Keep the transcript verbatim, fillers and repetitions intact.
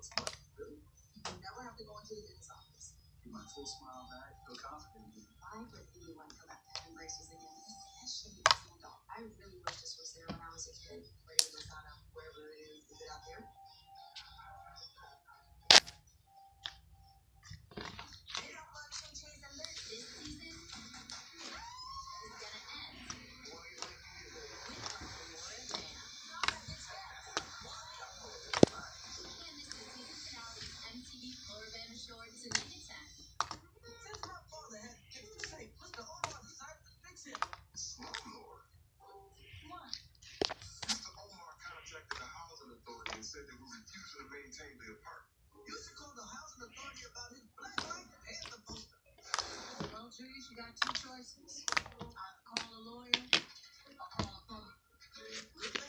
Really? You never have to go into the dentist's office. Keep my full smile back, feel confident again. I really want to go back to having braces again, especially as an adult. I really wish this was there when I was a kid, ready to sign up wherever it is. Is it out there? Said they were refusing to maintain their apartment. You should call the housing authority about his black light and the poster. Well, Julius, you got two choices. Either call a lawyer or call a plumber.